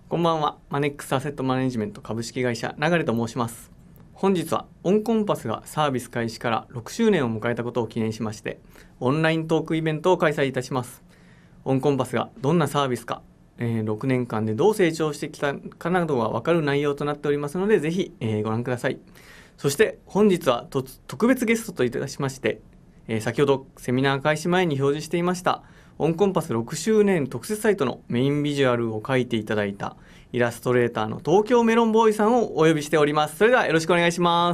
こんばんは。マネックスアセットマネジメント株式会社流と申します。本日はオンコンパスがサービス開始から6周年を迎えたことを記念しまして、オンライントークイベントを開催いたします。オンコンパスがどんなサービスか、6年間でどう成長してきたかなどが分かる内容となっておりますので、ぜひ、ご覧ください。そして本日は特別ゲストといたしまして、先ほどセミナー開始前に表示していましたオンコンパス6周年特設サイトのメインビジュアルを描いていただいたイラストレーターの東京メロンボーイさんをお呼びしております。それではよろしくお願いします。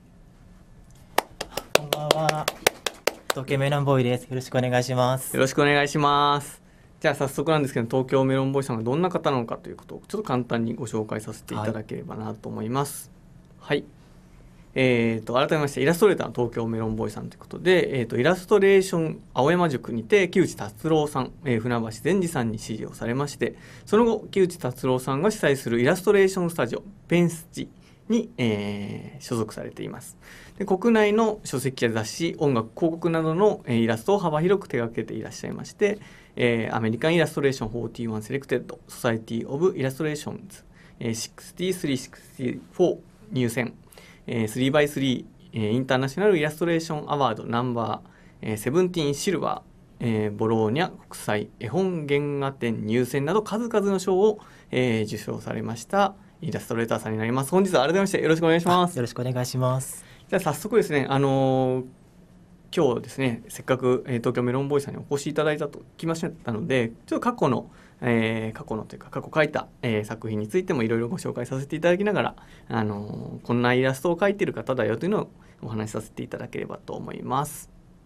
こんばんは。東京メロンボーイです。よろしくお願いします。 よろしくお願いします。じゃあ早速なんですけど、東京メロンボーイさんがどんな方なのかということをちょっと簡単にご紹介させていただければなと思います。はい。改めましてイラストレーターの東京メロンボーイさんということで、イラストレーション青山塾にて木内達郎さん、船橋善治さんに指示をされまして、その後木内達郎さんが主催するイラストレーションスタジオペンスチに、所属されています。で、国内の書籍や雑誌、音楽、広告などの、イラストを幅広く手掛けていらっしゃいまして、アメリカンイラストレーション41セレクテッドソサイティオブイラストレーションズ、6364入選、3x3、インターナショナルイラストレーションアワードナンバー、17シルバー、ボローニャ国際絵本原画展入選など数々の賞を、受賞されましたイラストレーターさんになります。本日は改めましてよろしくお願いします。 よろしくお願いします。 じゃあ早速ですね、今日ですね、せっかく、東京メロンボーイさんにお越しいただいたときましたので、ちょっと過去のというか過去書いた、作品についてもいろいろご紹介させていただきながら、こんなイラストを描いている方だよというのをお話しさせていただければと思います。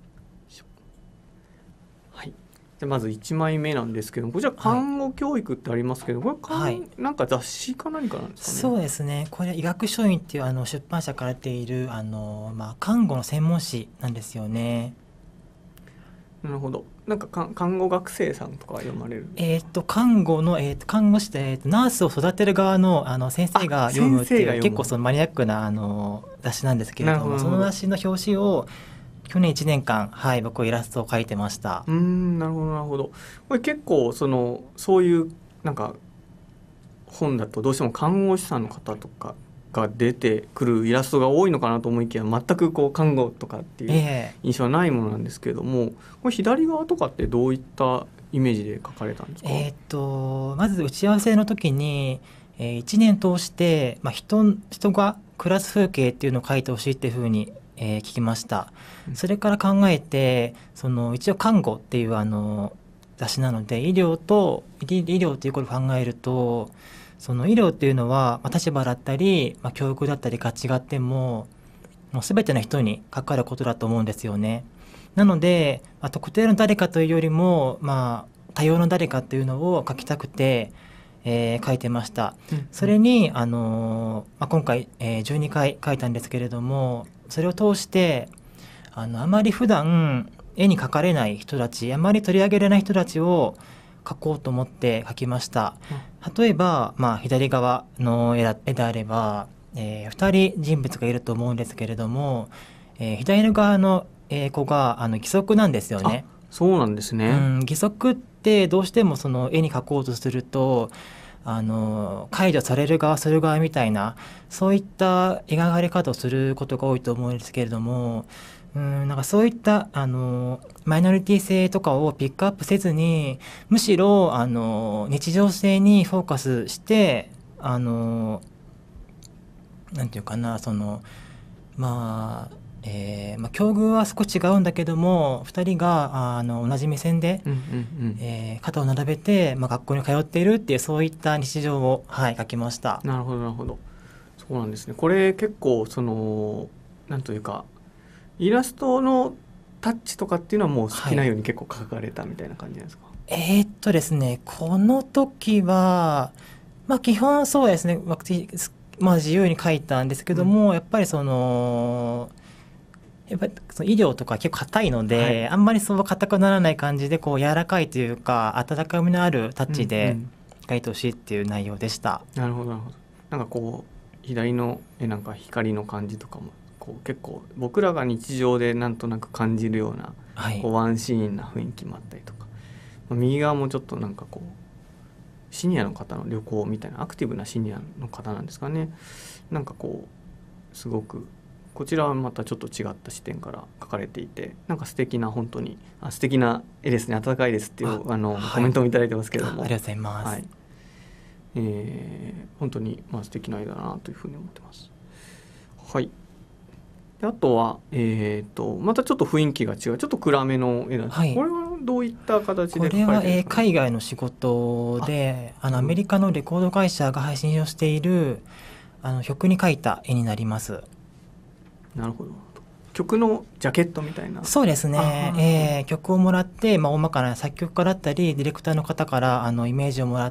はい。じゃあまず1枚目なんですけど、こちら看護教育ってありますけど、これなんか雑誌か何かなんですかね。 そうですね。これ医学書院っていう出版社から出ている看護の専門誌なんですよね。 なるほど。なんか看護学生さんとか読まれる。 看護の、看護師で、ナースを育てる側の先生が読むっていう結構そのマニアックな雑誌なんですけれども、その雑誌の表紙を去年1年間、僕はイラストを描いてました。 なるほどなるほど。これ結構そういうなんか本だとどうしても看護師さんの方とかが出てくるイラストが多いのかなと思いきや、全く看護とかっていう印象はないものなんですけれども、これ左側とかってどういったイメージで描かれたんですか？ まず打ち合わせの時に、1年通して、人が暮らす風景っていうのを描いてほしいっていうふうに聞きました。それから考えて一応看護っていう雑誌なので医療ということを考えると、その医療っていうのは、立場だったり、教育だったりが違ってもう全ての人に関わることだと思うんですよね。なので、特定の誰かというよりも、多様の誰かっていうのを書きたくて、書いてました。それに今回、12回書いたんですけれども、それを通してあまり普段絵に描かれない人たち、あまり取り上げれない人たちを描こうと思って描きました。例えば、左側の絵であれば、2人人物がいると思うんですけれども、左側の子が義足なんですよね。 そうなんですね。 義足ってどうしてもその絵に描こうとすると介助される側する側みたいな、そういった描かれ方をすることが多いと思うんですけれども、なんかそういったマイノリティ性とかをピックアップせずに、むしろ日常性にフォーカスしてなんていうかな、境遇は少し違うんだけども、2人が同じ目線で、肩を並べて、学校に通っているっていう、そういった日常を、書きました。 なるほどなるほど。そうなんですね。これ結構なんというかイラストのタッチとかっていうのはもう好きなように結構描かれたみたいな感じなんですか？ ですね、この時は基本そうですね、自由に描いたんですけども、やっぱりその医療とか結構硬いので、あんまりそう硬くならない感じで柔らかいというか温かみのあるタッチで描いてほしいっていう内容でした。 なるほどなるほど。なんか左のなんか光の感じとかも結構僕らが日常でなんとなく感じるような、ワンシーンな雰囲気もあったりとか、右側もちょっとなんかシニアの方の旅行みたいな、アクティブなシニアの方なんですかね。なんかこうすごくこちらはまたちょっと違った視点から書かれていて、なんか素敵な、本当に素敵な絵ですね、温かいですっていうはい、 コメントもいただいてますけれども、 ありがとうございます。 はい、本当に素敵な絵だなというふうに思ってます。はい。であとは、またちょっと雰囲気が違う、ちょっと暗めの絵なんです、 はい、 これはどういった形で描かれてるんこれは、 ですかね。 海外の仕事でアメリカのレコード会社が配信をしている曲に描いた絵になります。 なるほど。曲のジャケットみたいな。 そうですね、曲をもらって、大まかな作曲家だったりディレクターの方からイメージをもらって、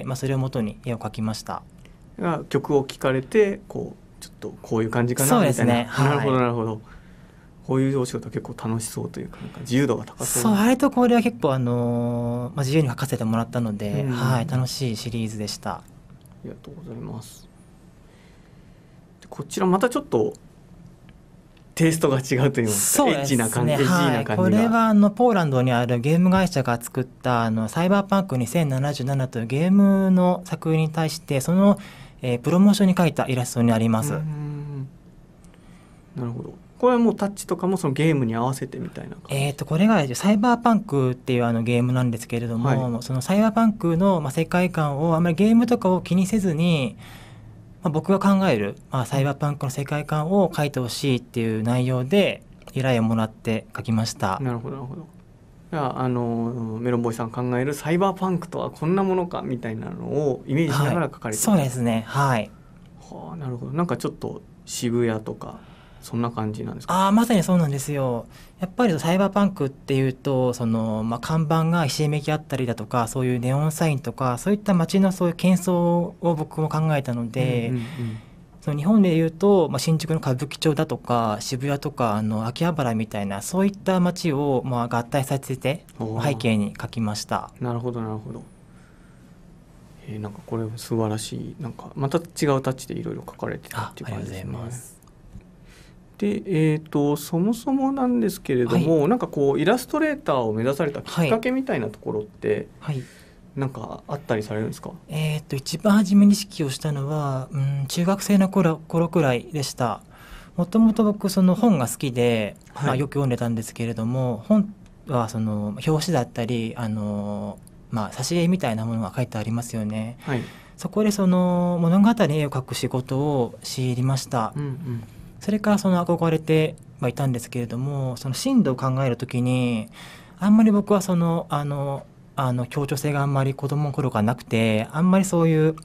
それを元に絵を描きました。 曲を聴かれてこうちょっとこういう感じかなそうみたいな、 ですね、はい、 なるほどなるほど。こういうお仕事は結構楽しそうというか、なんか自由度が高そう。 そう、割とこれは結構自由に描かせてもらったので、 はい、 楽しいシリーズでした。 ありがとうございます。でこちらまたちょっとテイストが違うというか、エッジな感じ、エッジな感じが、 これはポーランドにあるゲーム会社が作ったサイバーパンク2077というゲームの作品に対してその、プロモーションに描いたイラストになります。 なるほど。これはもうタッチとかもそのゲームに合わせてみたいな感じ。 これがサイバーパンクっていうゲームなんですけれども、はい、そのサイバーパンクの、世界観をあまりゲームとかを気にせずに、僕が考える、サイバーパンクの世界観を書いてほしいっていう内容で依頼をもらって書きました。 なるほどなるほど。じゃあメロンボーイさん考えるサイバーパンクとはこんなものかみたいなのをイメージしながら書かれている、 はい、そうですね、はい。 はあ、なるほど。なんかちょっと渋谷とかそんな感じなんですか。 まさにそうなんですよ。やっぱりサイバーパンクっていうと看板がひしめきあったりだとか、そういうネオンサインとかそういった街のそういう喧騒を僕も考えたので、その日本でいうと、新宿の歌舞伎町だとか渋谷とか秋葉原みたいなそういった街を、合体させて背景に描きました。 なるほどなるほど。なんかこれ素晴らしい、なんかまた違うタッチでいろいろ描かれてたっていう感じですね。ありがとうございます。でそもそもなんですけれども、はい、なんかこうイラストレーターを目指されたきっかけみたいなところって、はい、なんかあったりされるんですか。 一番初めに意識をしたのは、中学生の頃くらいでした。もともと僕その本が好きで、はい、よく読んでたんですけれども、本はその表紙だったり挿絵みたいなものが書いてありますよね、はい、そこでその物語に絵を描く仕事を知りました、それからその憧れてはいたんですけれども、その進度を考えるときにあんまり僕はその協調性があんまり子供の頃からなくて、あんまりそういう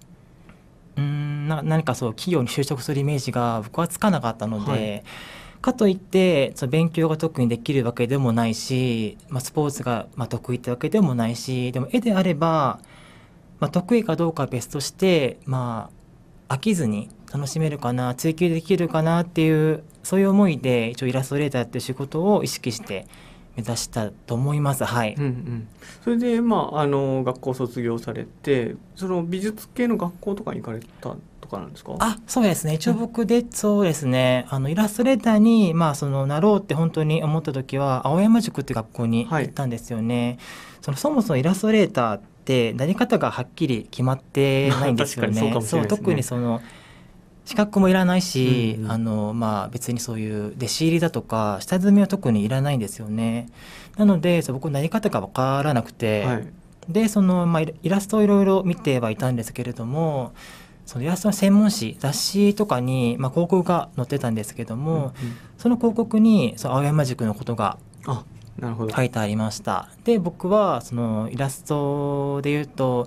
何かそう企業に就職するイメージが僕はつかなかったので、はい、かといってその勉強が特にできるわけでもないし、スポーツが得意ってわけでもないし、でも絵であれば、得意かどうかは別として飽きずに楽しめるかな、追求できるかなっていう、そういう思いで一応イラストレーターっていう仕事を意識して目指したと思います。はい、 それで学校卒業されて、その美術系の学校とかに行かれたとかなんですか。 そうですね、一応僕で、そうですね、イラストレーターになろうって本当に思った時は青山塾って学校に行ったんですよね、はい、そもそもイラストレーターってなり方がはっきり決まってないんですよね。特にその資格もいらないし、別にそういう弟子入りだとか下積みは特にいらないんですよね。なので僕なり方が分からなくて、はい、でイラストをいろいろ見てはいたんですけれども、そのイラストの専門誌雑誌とかに、広告が載ってたんですけども、その広告に青山塾のことが書いてありました。で僕はそのイラストでいうと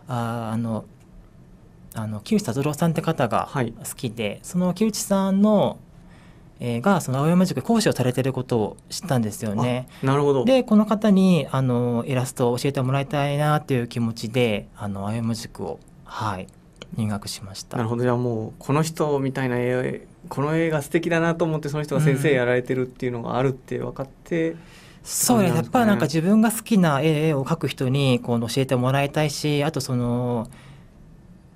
木内達郎さんって方が好きで、はい、その木内さんの、がその青山塾で講師をされていることを知ったんですよね。 なるほど。 でこの方にイラストを教えてもらいたいなという気持ちで青山塾を、入学しました。 なるほど。じゃあもうこの人みたいなこの絵が素敵だなと思って、その人が先生やられてるっていうのがあるって分かって、 そうですね、やっぱりなんか自分が好きな絵を描く人に教えてもらいたいし、あと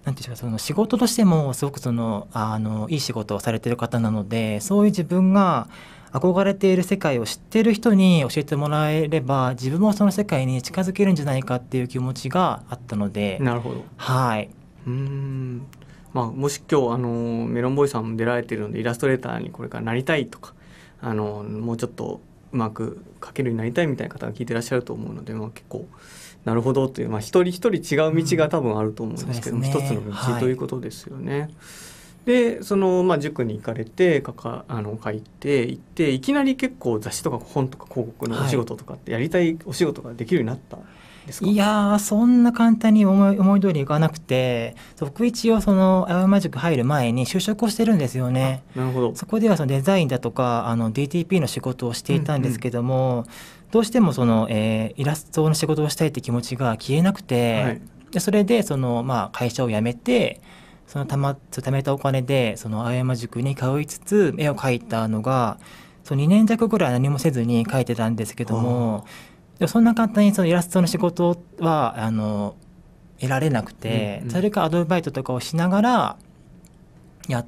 なんていうんですか、その仕事としてもすごくいい仕事をされてる方なので、そういう自分が憧れている世界を知っている人に教えてもらえれば自分もその世界に近づけるんじゃないかっていう気持ちがあったので。 なるほど。 はい。 もし今日メロンボーイさんも出られているのでイラストレーターにこれからなりたいとかもうちょっとうまく描けるようになりたいみたいな方が聞いてらっしゃると思うので、結構なるほどという、一人一人違う道が多分あると思うんですけども、一つの道ということですよね。で塾に行かれて書いていっていきなり結構雑誌とか本とか広告のお仕事とかってやりたいお仕事ができるようになったんですか？ いやー、そんな簡単に思い通りいかなくて、僕一応青山塾入る前に就職をしてるんですよね。 なるほど。 そこではデザインだとかDTP の仕事をしていたんですけども、どうしてもイラストの仕事をしたいって気持ちが消えなくて、でそれで会社を辞めて貯めたお金で青山塾に通いつつ絵を描いたのが2年弱ぐらい何もせずに描いてたんですけども、でもそんな簡単にイラストの仕事は得られなくて、それからアドバイトとかをしながらやって、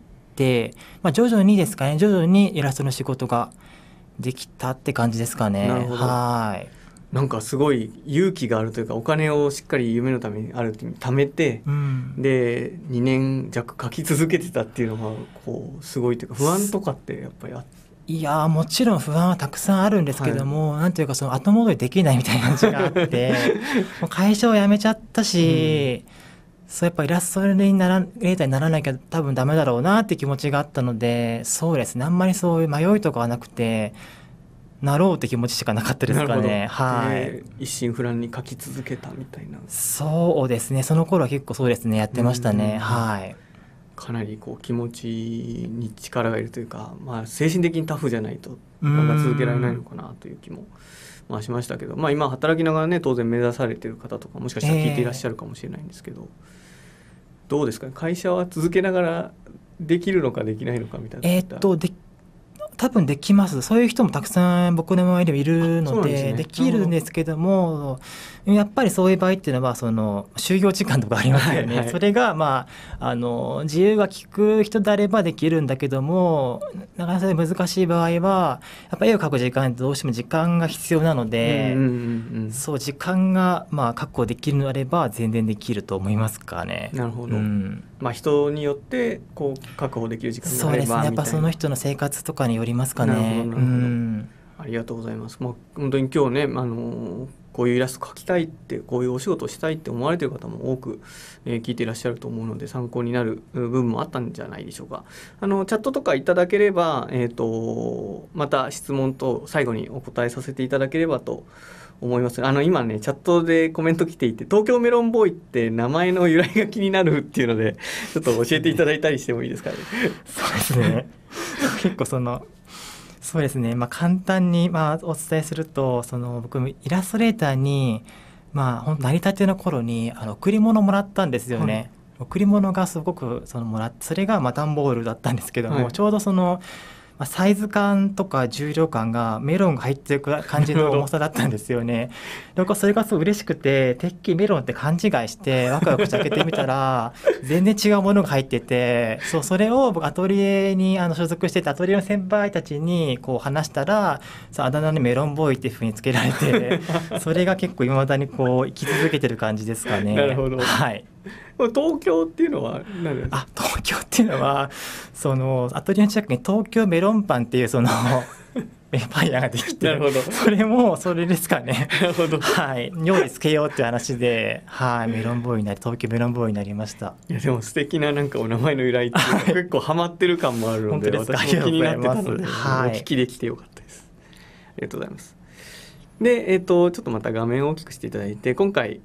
徐々にですかね、徐々にイラストの仕事ができたって感じですかね。 なるほど。はい。なんかすごい勇気があるというか、お金をしっかり夢のためにあるって貯めて、で2年弱書き続けてたっていうのがすごいというか、不安とかってやっぱりあって。 いやもちろん不安はたくさんあるんですけども、なんていうか後戻りできないみたいな感じがあってもう会社を辞めちゃったし、やっぱイラストレーターにならなきゃ多分ダメだろうなって気持ちがあったので、そうですね、あんまりそういう迷いとかはなくて、なろうって気持ちしかなかったですかね。はい。 一心不乱に書き続けたみたいな。 そうですね、その頃は結構そうですね、やってましたね。はい。 かなり気持ちに力がいるというか、精神的にタフじゃないとなかなか続けられないのかなという気もしましたけど、今働きながらね、当然目指されている方とかもしかしたら聞いていらっしゃるかもしれないんですけど、どうですかね、会社は続けながらできるのかできないのかみたいな。 多分できます。そういう人もたくさん僕の周りでもいるの できるんですけども、やっぱりそういう場合っていうのは就業時間とかありますよね。それが自由が利く人であればできるんだけども、なかなか難しい場合はやっぱり絵を描く時間ってどうしても時間が必要なので、そう時間が確保できるのであれば全然できると思いますかね。 なるほど。人によって確保できる時間があればそうですね、やっぱその人の生活とかによりますかね。 ありがとうございます。本当に今日ね、こういうイラスト描きたいって、こういうお仕事をしたいって思われている方も多く、聞いていらっしゃると思うので、参考になる部分もあったんじゃないでしょうか。チャットとかいただければ、また質問と最後にお答えさせていただければと思います。今ね、チャットでコメント来ていて、東京メロンボーイって名前の由来が気になるっていうので、ちょっと教えていただいたりしてもいいですかね。 そうですね結構そうですね、簡単にお伝えすると、僕イラストレーターに成り立ての頃に贈り物もらったんですよね。贈り物がすごくもらって、それが段ボールだったんですけども、ちょうどサイズ感とか重量感がメロンが入ってる感じの重さだったんですよね。それがすごい嬉しくて、てっきりメロンって勘違いしてワクワクして開けてみたら全然違うものが入ってて、それを僕アトリエに所属してて、アトリエの先輩たちに話したら、あだ名にメロンボーイっていう風につけられてそれが結構未だに生き続けてる感じですかね。 なるほど。はい。東京っていうのは何ですか？ 東京っていうのはアトリエの近くに東京メロンパンっていうエンパイアができて、 なるほど、 それもそれですかね。 なるほど。 はい、料理つけようっていう話で、メロンボーイになり、東京メロンボーイになりました。 いやでも素敵なお名前の由来っていうのは結構ハマってる感もあるので、私も気になってたので、お聞きできてよかったです。ありがとうございます。で、ちょっとまた画面を大きくしていただいて、今回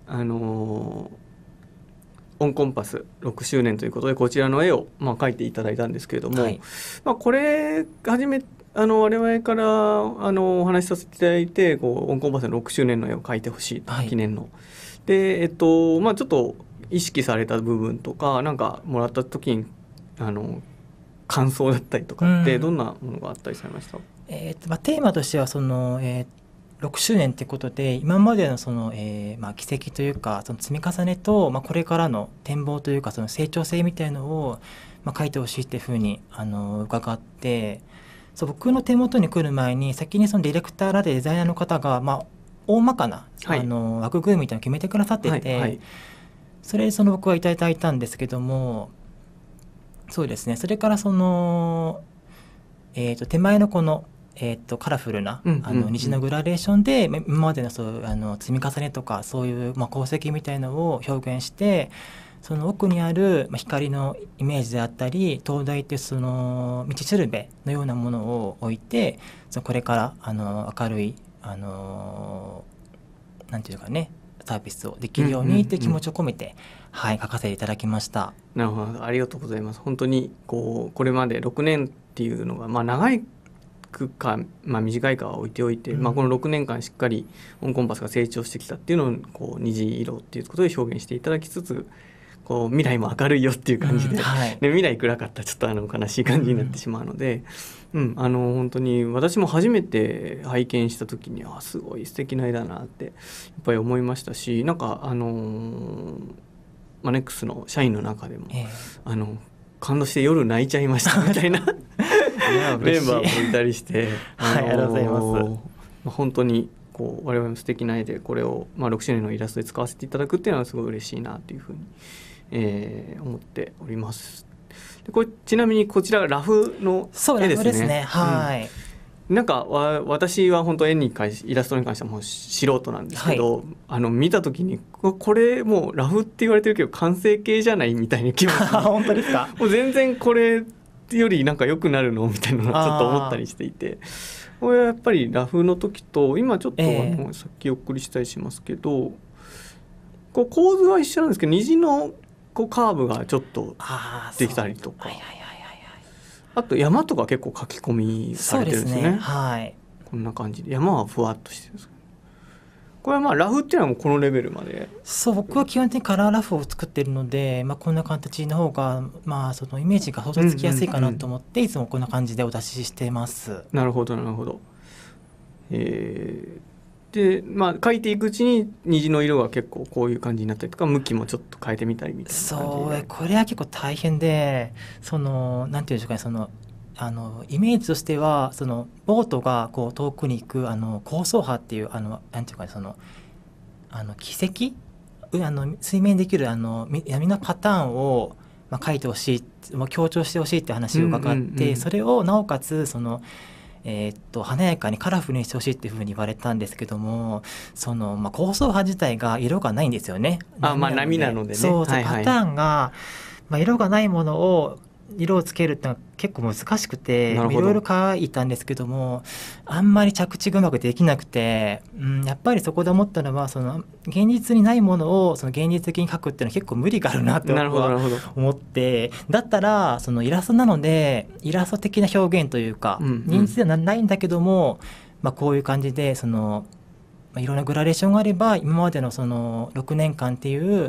オンコンパス6周年ということでこちらの絵を描いていただいたんですけれども、これ初め我々からお話しさせていただいて、オンコンパスの6周年の絵を描いてほしいと、記念の。でちょっと意識された部分とか、なんかもらった時に感想だったりとかってどんなものがあったりされました？ テーマとしては 6周年ってことで今までのその、軌跡というかその積み重ねと、これからの展望というかその成長性みたいのを、書いてほしいっていうふうに伺って、そう僕の手元に来る前に先にそのディレクターらでデザイナーの方が、大まかな、 はい、 枠組みみたいなのを決めてくださってて、 はいはい、 それでその僕はいただいたんですけども、そうですね、それからその、手前のこの、カラフルな虹のグラデーションで今までの積み重ねとかそういう、功績みたいのを表現して、その奥にある、光のイメージであったり灯台っていうその道しるべのようなものを置いて、これから明るいなんていうかねサービスをできるようにって気持ちを込めて、書かせていただきました。 なるほど、ありがとうございます。本当にこれまで6年っていうのが、長いか、短いかは置いておいて、この6年間しっかりオンコンパスが成長してきたっていうのを虹色っていうことで表現していただきつつ、未来も明るいよっていう感じで、未来暗かったらちょっと悲しい感じになってしまうので、本当に私も初めて拝見した時にすごい素敵な絵だなってやっぱり思いましたし、なんかマネックスの社員の中でも、感動して夜泣いちゃいましたみたいなメンバーもいたりして、 ありがとうございます。 本当に我々も素敵な絵でこれを、6周年のイラストで使わせていただくっていうのはすごい嬉しいなというふうに、思っております。でこれちなみにこちらがラフの絵ですね。 そうですね、はい、 なんか私は本当イラストに関してはもう素人なんですけど、見た時にこれもうラフって言われてるけど完成形じゃないみたいな気持ち本当ですか？ もう全然これよりなんか良くなるのみたいなのをちょっと思ったりしていて、これはやっぱりラフの時と今ちょっとさっきお送りしたりしますけど、構図は一緒なんですけど虹のカーブがちょっとできたりとか、あと山とか結構書き込みされてるんですね。 そうですね、はい、 こんな感じで山はふわっとしてるんですけど、これはラフっていうのはもうこのレベルまで。 そう僕は基本的にカラーラフを作ってるので、こんな形の方が、そのイメージが想像つきやすいかなと思って、いつもこんな感じでお出ししてます。 なるほどなるほど。で書いていくうちに虹の色が結構こういう感じになったりとか、向きもちょっと変えてみたりみたいな感じで。 これは結構大変で、なんていうんでしょうかね、イメージとしてはボートが遠くに行く高層波っていうなんていうか軌跡水面にできる闇のパターンを書いてほしい、強調してほしいって話を伺って、それをなおかつ華やかにカラフルにしてほしいっていうふうに言われたんですけども、高層波自体が色がないんですよね。 波なのでね。 そうパターンが、色がないものを色をつけるってのは結構難しくて、いろいろ書いたんですけども、あんまり着地がうまくできなくて、やっぱりそこで思ったのは現実にないものを現実的に書くっていうのは結構無理があるなって思って、だったらイラストなのでイラスト的な表現というか、現実ではないんだけども、こういう感じでいろんなグラデーションがあれば今までの6年間っていう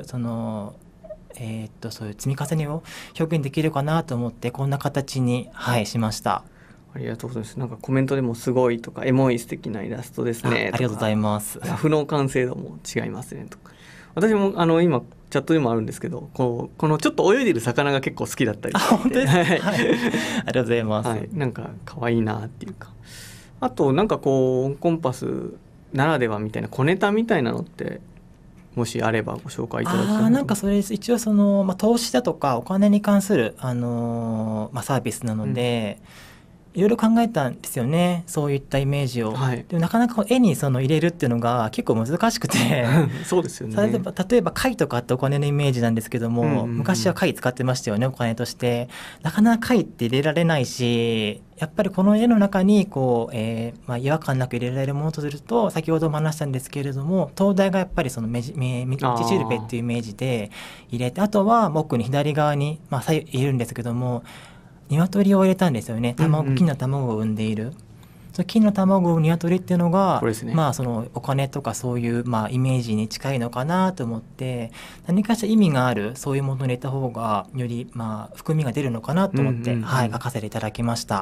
そういう積み重ねを表現できるかなと思ってこんな形に、しました。 ありがとうございます。なんかコメントでもすごいとかエモい素敵なイラストですねとか、 ありがとうございます。 ラフの完成度も違いますねとか、私も今チャットでもあるんですけど、このちょっと泳いでる魚が結構好きだったりして、 本当ですか？ありがとうございます。 なんか可愛いなっていうか、あとなんかオンコンパスならではみたいな小ネタみたいなのってもしあればご紹介いただきたいな。 なんかそれ一応投資だとかお金に関する、サービスなので、いろいろ考えたんですよね、そういったイメージを。でもなかなか絵に入れるっていうのが結構難しくてそうですよね。 例えば貝とかってお金のイメージなんですけども、昔は貝使ってましたよね、お金として。なかなか貝って入れられないし、やっぱりこの絵の中に違和感なく入れられるものとすると、先ほども話したんですけれども、灯台がやっぱり道しるべっていうイメージで入れて、あとは奥に左側に、左右入れるんですけども、鶏を入れたんですよね。金の卵を産んでいる、その金の卵を産む鶏っていうのが、お金とかそういう、イメージに近いのかなと思って、何かしら意味があるそういうものを入れた方がより、含みが出るのかなと思って、書かせていただきました。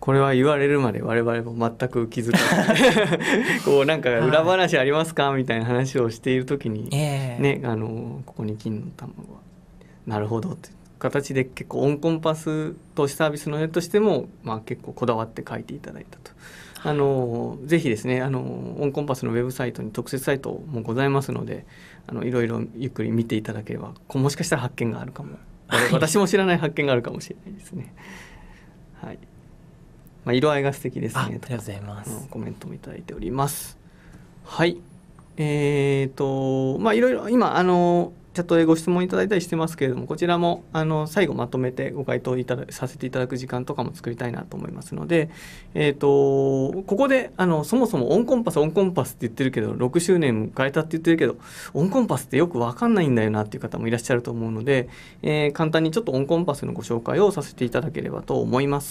これは言われるまで我々も全く気づかずこうなんか裏話ありますか、みたいな話をしている時に、ね、ここに金の卵はなるほどって形で結構オンコンパス投資サービスの絵としても、結構こだわって書いていただいたと。ぜひですねオンコンパスのウェブサイトに特設サイトもございますのでいろいろゆっくり見ていただければもしかしたら発見があるかも、私も知らない発見があるかもしれないですね。はい、色合いが素敵ですね。 ありがとうございます。 コメントもいただいております。はい。いろいろ今チャットでご質問いただいたりしてますけれども、こちらも最後まとめてご回答させていただく時間とかも作りたいなと思いますので、ここでそもそもオンコンパスって言ってるけど6周年迎えたって言ってるけどオンコンパスってよく分かんないんだよなっていう方もいらっしゃると思うので、簡単にちょっとオンコンパスのご紹介をさせていただければと思います。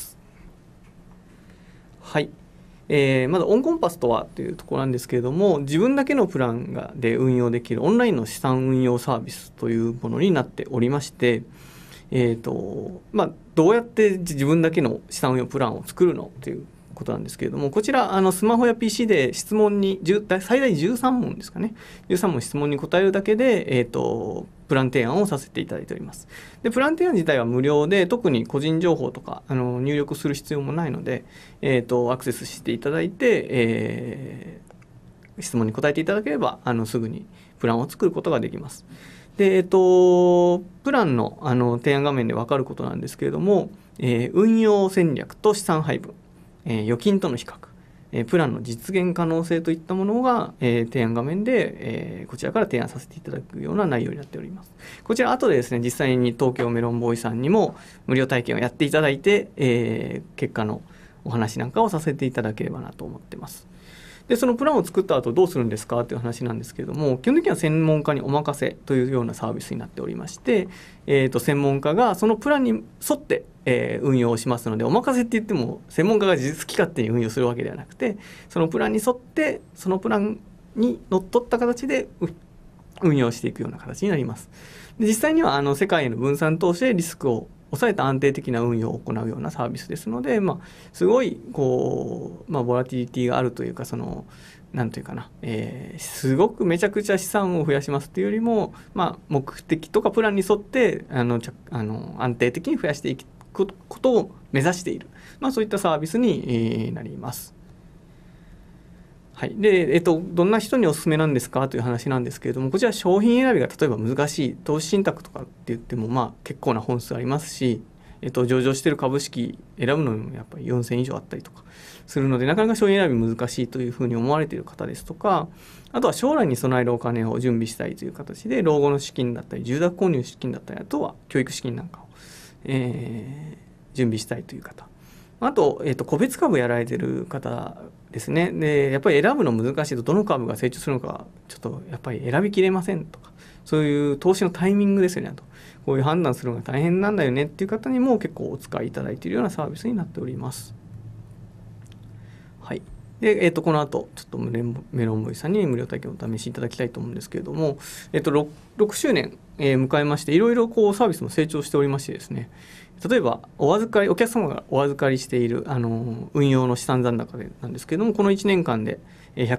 はい。まずオンコンパスとはというところなんですけれども、自分だけのプランで運用できるオンラインの資産運用サービスというものになっておりまして、どうやって自分だけの資産運用プランを作るのということなんですけれども、こちらスマホや PC で質問に最大13問ですかね、13問質問に答えるだけで、プラン提案をさせていただいております。でプラン提案自体は無料で、特に個人情報とか入力する必要もないので、アクセスしていただいて、質問に答えていただければすぐにプランを作ることができます。で、プランの提案画面で分かることなんですけれども、運用戦略と資産配分、預金との比較、プランの実現可能性といったものが、提案画面で、こちらから提案させていただくような内容になっております。こちら後でですね、実際に東京メロンボーイさんにも無料体験をやっていただいて、結果のお話なんかをさせていただければなと思ってます。でそのプランを作った後どうするんですかという話なんですけれども、基本的には専門家にお任せというようなサービスになっておりまして、専門家がそのプランに沿って、運用をしますので、お任せって言っても専門家が好き勝手に運用するわけではなくて、そのプランに沿ってそのプランにのっとった形で運用していくような形になります。で実際には世界への分散投資でリスクを抑えた安定的な運用を行うようなサービスですので、すごいボラティリティがあるというか、なんというかな、すごくめちゃくちゃ資産を増やしますっていうよりも、目的とかプランに沿って安定的に増やしていくことを目指している、そういったサービスになります。はい。で、どんな人におすすめなんですかという話なんですけれども、こちら商品選びが例えば難しい投資信託とかって言っても結構な本数ありますし、上場している株式選ぶのにもやっぱり4000以上あったりとかするので、なかなか商品選び難しいというふうに思われている方ですとか、あとは将来に備えるお金を準備したいという形で老後の資金だったり住宅購入資金だったり、あとは教育資金なんかを、準備したいという方、あと、個別株やられている方ですね。でやっぱり選ぶの難しいと、どの株が成長するのかちょっとやっぱり選びきれませんとか、そういう投資のタイミングですよねと、こういう判断するのが大変なんだよねっていう方にも結構お使いいただいているようなサービスになっております。はい。で、この後ちょっとメロンボイさんに無料体験をお試しいただきたいと思うんですけれども、6周年、迎えまして、いろいろこうサービスも成長しておりましてですね、例えばお客様がお預かりしている運用の資産残高なんですけれども、この1年間で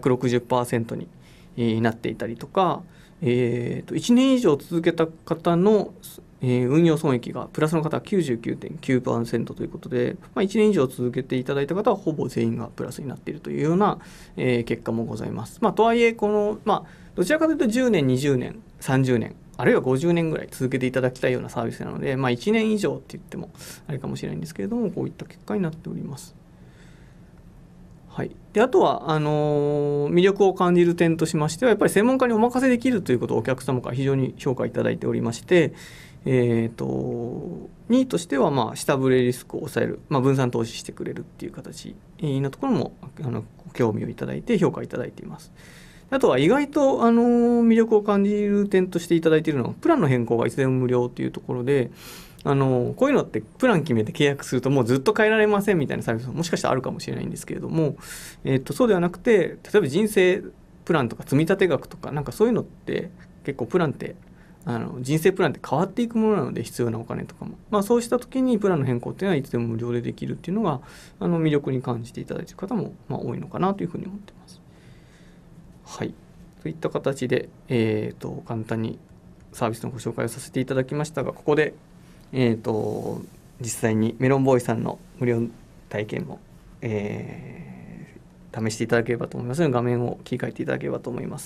160% になっていたりとか、1年以上続けた方の運用損益がプラスの方は 99.9% ということで、1年以上続けていただいた方はほぼ全員がプラスになっているというような、結果もございます。とはいえどちらかというと10年20年30年あるいは50年ぐらい続けていただきたいようなサービスなので、1年以上って言ってもあれかもしれないんですけれども、こういった結果になっております。はい、であとは魅力を感じる点としましては、やっぱり専門家にお任せできるということをお客様から非常に評価いただいておりまして、2位としては下振れリスクを抑える、分散投資してくれるっていう形のところもご興味をいただいて評価いただいています。あとは意外と魅力を感じる点としていただいているのは、プランの変更がいつでも無料というところで、こういうのってプラン決めて契約するともうずっと変えられませんみたいなサービスももしかしたらあるかもしれないんですけれども、そうではなくて、例えば人生プランとか積立額とかなんかそういうのって結構プランって人生プランって変わっていくものなので、必要なお金とかも、そうした時にプランの変更っていうのはいつでも無料でできるっていうのが魅力に感じていただいている方も多いのかなというふうに思ってます。はい、といった形で、簡単にサービスのご紹介をさせていただきましたが、ここで、実際にメロンボーイさんの無料体験も、試していただければと思いますので、画面を切り替えていただければと思います。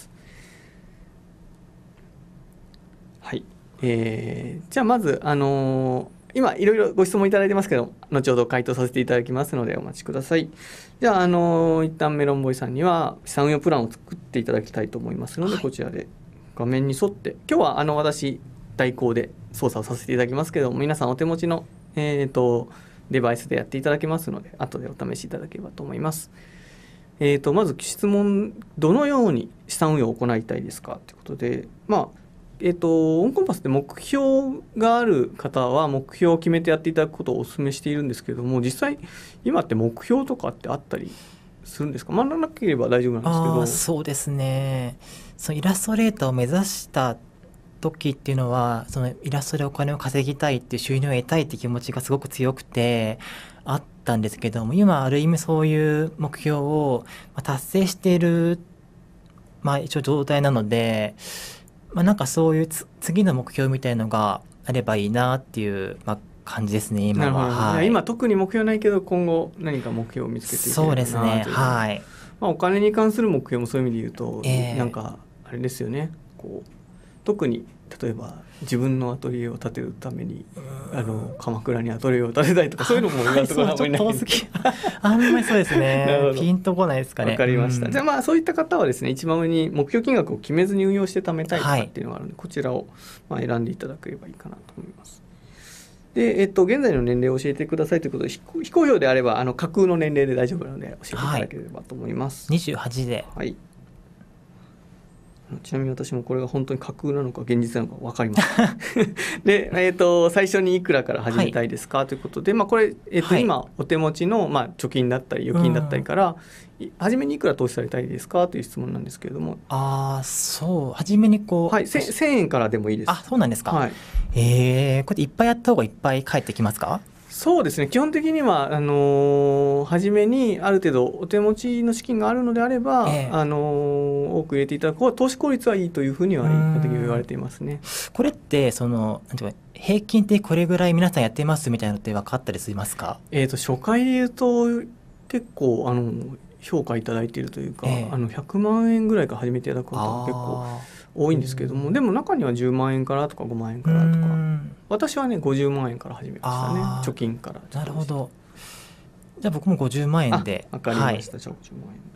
はい、じゃあまず、今いろいろご質問いただいてますけど、後ほど回答させていただきますのでお待ちください。じゃあ、一旦メロンボーイさんには資産運用プランを作っていただきたいと思いますので、こちらで画面に沿って、今日は私代行で操作をさせていただきますけども、皆さんお手持ちの、デバイスでやっていただけますので、後でお試しいただければと思います。まず質問、どのように資産運用を行いたいですかということで、オンコンパスって目標がある方は目標を決めてやっていただくことをお勧めしているんですけれども、実際今って目標とかってあったりするんですか？学ばなければ大丈夫なんですけど。 そうですね、そのイラストレーターを目指した時っていうのは、そのイラストでお金を稼ぎたいっていう、収入を得たいっていう気持ちがすごく強くてあったんですけども、今ある意味そういう目標を達成している、一応状態なので、なんかそういう次の目標みたいのがあればいいなっていう、感じですね今は。 今特に目標ないけど、今後何か目標を見つけていければなという。 そうですね、はい。 お金に関する目標もそういう意味で言うと、なんかあれですよね、特に例えば自分のアトリエを建てるために鎌倉にアトリエを建てたいとか、そういうのも今のところあんまりないですけどあんまりそうですねピンとこないですかね。 わかりました。じゃあそういった方はですね、一番上に目標金額を決めずに運用して貯めたいとかっていうのがあるので、こちらを選んでいただければいいかなと思います。で、現在の年齢を教えてくださいということで、非公表であれば架空の年齢で大丈夫なので教えていただければと思います。 28で、 はい。ちなみに私もこれが本当に架空なのか現実なのか分かりませんで、最初にいくらから始めたいですか、ということで、これ、今お手持ちの、貯金だったり預金だったりから、初めにいくら投資されたいですかという質問なんですけれども。 初めに 1000円からでもいいです。 そうなんですか。これいっぱいやった方がいっぱい返ってきますか？ そうですね、基本的には初めにある程度お手持ちの資金があるのであれば、多く入れていただく方が投資効率はいいというふうには一般的に言われていますね。 これってなんていうか、平均ってこれぐらい皆さんやってますみたいなのって分かったりしますか？ 初回で言うと結構評価いただいているというか、100万円ぐらいから始めていただく方が結構多いんですけども、でも中には10万円からとか5万円からとか、私はね50万円から始めましたね、貯金から。 なるほど。じゃあ僕も50万円で。 わかりました。じゃあ50万円で。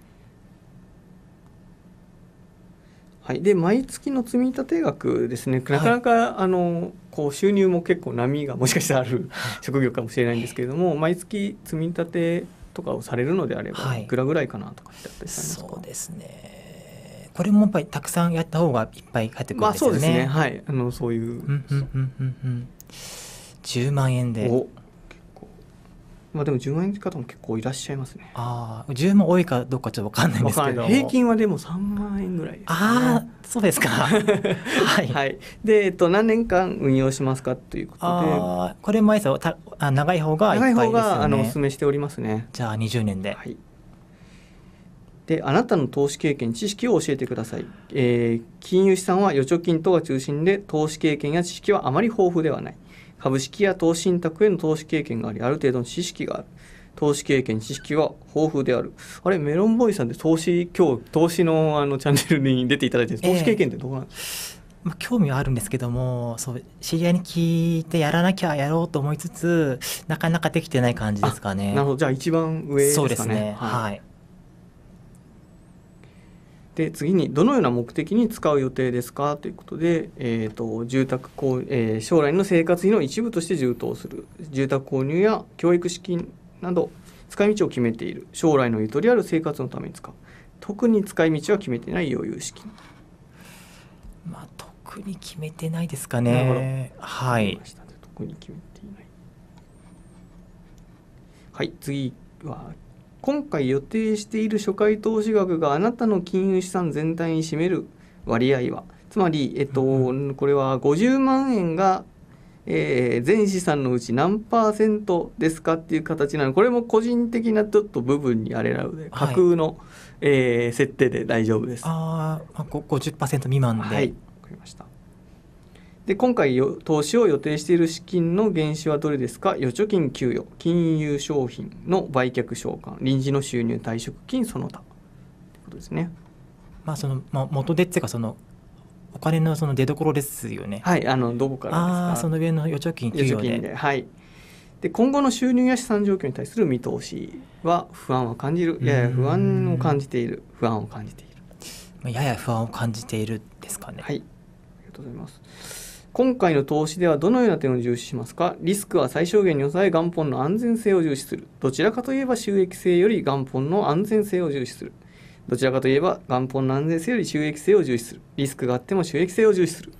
はい、で毎月の積立額ですね、なかなか、収入も結構波がもしかしたらある職業かもしれないんですけれども、毎月積み立てとかをされるのであれば、いくらぐらいかなとかってあったりされますか？ そうですね、これもやっぱりたくさんやった方がいっぱい返ってくるんですよね。 そうですね、はい、そういう 10万円で。 でも10万円の方も結構いらっしゃいますね。 10万多いかどうかちょっと分かんないんですけど、 平均はでも3万円ぐらいですね。 そうですかはい、で、何年間運用しますかということで、 これも長い方がいっぱいですよね。長い方がお勧めしておりますね。 じゃあ20年で。 で、あなたの投資経験知識を教えてください。金融資産は預貯金等が中心で、投資経験や知識はあまり豊富ではない。株式や投資信託への投資経験があり、ある程度の知識がある。投資経験知識は豊富である。メロンボーイさんで今日投資のチャンネルに出ていただいてるんです。投資経験ってどうなんですか？ 興味はあるんですけども、知り合いに聞いてやらなきゃやろうと思いつつ、なかなかできてない感じですかね。 なるほど。じゃあ一番上ですかね。 そうですね、はい。 で、次にどのような目的に使う予定ですかということで、住宅将来の生活費の一部として充当する、住宅購入や教育資金など使い道を決めている、将来のゆとりある生活のために使う、特に使い道は決めてない余裕資金。 特に決めてないですかね。はい。 特に決めていない。はい、次は今回予定している初回投資額があなたの金融資産全体に占める割合はつまり、これは50万円が、全資産のうち何%ですかっていう形なので、これも個人的なちょっと部分にあれなので架空の、設定で大丈夫です。 50% 未満で。 はい、わかりました。で今回投資を予定している資金の原資はどれですか？預貯金、給与、金融商品の売却償還、臨時の収入、退職金その他ということですね。 元手っていうかお金の出所ですよね。 はい、どこからですか？ その上の預貯金、給与で。 はい。で今後の収入や資産状況に対する見通しは不安を感じる、やや不安を感じている、不安を感じている、 やや不安を感じているですかね。 はい、ありがとうございます。今回の投資ではどのような点を重視しますか？リスクは最小限に抑え、元本の安全性を重視する。どちらかといえば収益性より元本の安全性を重視する。どちらかといえば元本の安全性より収益性を重視する。リスクがあっても収益性を重視する。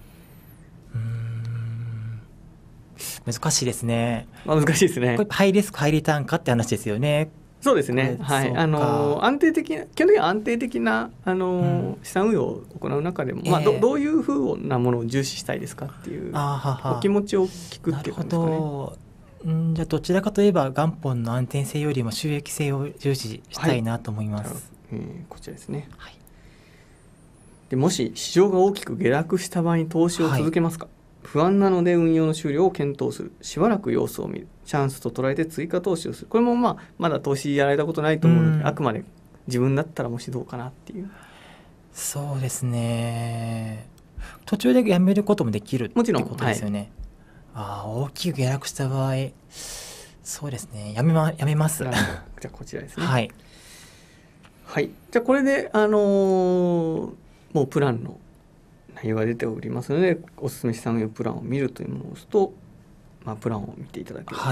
難しいですね。 難しいですね。 これハイリスクハイリターンかって話ですよね。 そうですね。はい。安定的な、基本的には安定的な資産運用を行う中でも、どういうふうなものを重視したいですかっていうお気持ちを聞くっていう感じですかね。 じゃあどちらかといえば元本の安定性よりも収益性を重視したいなと思います。 こちらですね。はい。でもし市場が大きく下落した場合に投資を続けますか？不安なので運用の終了を検討する。しばらく様子を見る。チャンスと捉えて追加投資をする。これもまだ投資やられたことないと思うので、あくまで自分だったらもしどうかなっていう。 そうですね。途中でやめることもできるってことですよね。大きく下落した場合、そうですね。やめます。じゃあこちらですね。 はい。 はい。じゃあこれでもうプランの内容が出ておりますので、おすすめ資産運用プランを見るというものを押すと、プランを見ていただける。 はい。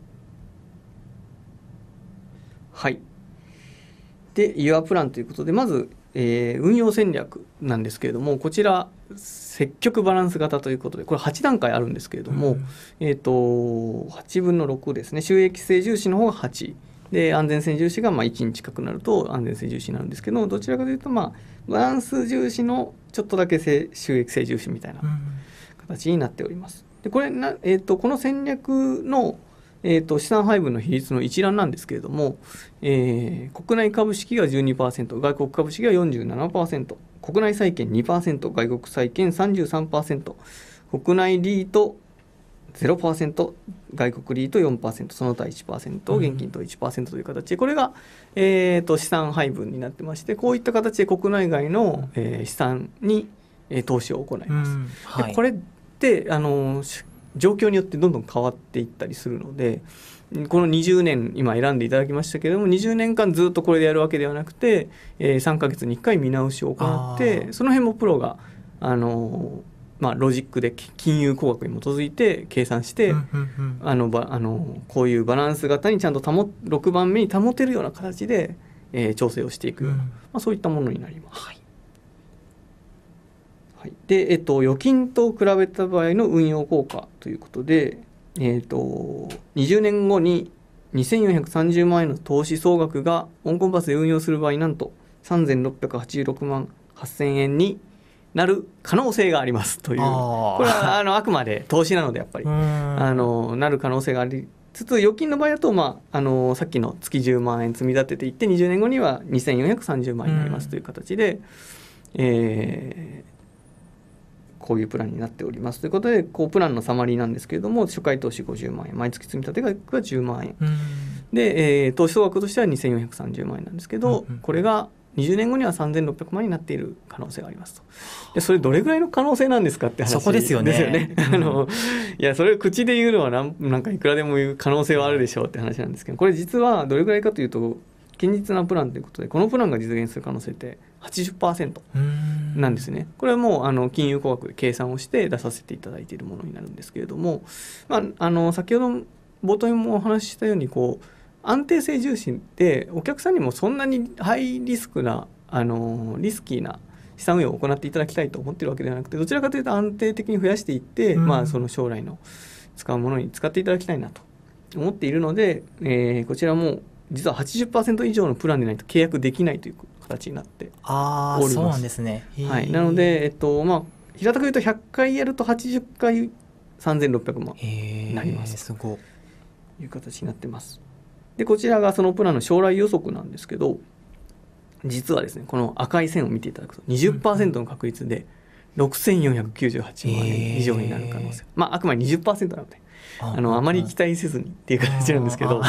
はい。で、Your プランということで、まず、運用戦略なんですけれども、こちら積極バランス型ということで、これ8段階あるんですけれども、8分の6ですね。収益性重視の方が8で、安全性重視が1に近くなると安全性重視になるんですけど、どちらかというとバランス重視のちょっとだけ収益性重視みたいな形になっております。でこれこの戦略の、資産配分の比率の一覧なんですけれども、国内株式が 12%、 外国株式が 47%、 国内債券 2%、 外国債券 33%、 国内リート 0%、 外国リート 4%、 その他 1%、 現金と 1% という形で、これが、資産配分になってまして、こういった形で国内外の、資産に、投資を行います。でこれって状況によってどんどん変わっていったりするので、この20年今選んでいただきましたけれども、20年間ずっとこれでやるわけではなくて、3ヶ月に1回見直しを行って、その辺もプロがロジックで金融工学に基づいて計算して、こういうバランス型にちゃんと6番目に保てるような形で、調整をしていくような、そういったものになります。はいはい、で、預金と比べた場合の運用効果ということで、20年後に2430万円の投資総額がオンコンパスで運用する場合、なんと3686万8000円になる可能性がありますという。これはあくまで投資なので、やっぱりなる可能性がありつつ、預金の場合だと、さっきの月10万円積み立てていって20年後には2430万円になりますという形で、こういうプランになっておりますということで、プランのサマリーなんですけれども、初回投資50万円、毎月積み立て額が10万円で、投資総額としては2430万円なんですけど、これが20年後には3600万になっている可能性がありますと。でそれどれぐらいの可能性なんですかって話そこですよね。 いやそれを口で言うのはなんかいくらでも言う可能性はあるでしょうって話なんですけど、これ実はどれぐらいかというと、堅実なプランということで、このプランが実現する可能性って 80% なんですね。これはもう金融工学で計算をして出させていただいているものになるんですけれども、先ほど冒頭にもお話ししたように、安定性重視でお客さんにもそんなにハイリスクなリスキーな資産運用を行っていただきたいと思っているわけではなくて、どちらかというと安定的に増やしていって、その将来の使うものに使っていただきたいなと思っているので、こちらも実は 80% 以上のプランでないと契約できないという形になってああ、 おります。 そうなんですね。 はい、なので、平たく言うと100回やると80回3600万になります。 すごい。 という形になってます。でこちらがそのプランの将来予測なんですけど、実はですねこの赤い線を見ていただくと 20% の確率で6498万円以上になる可能性、あくまで 20% なのであまり期待せずにっていう形なんですけど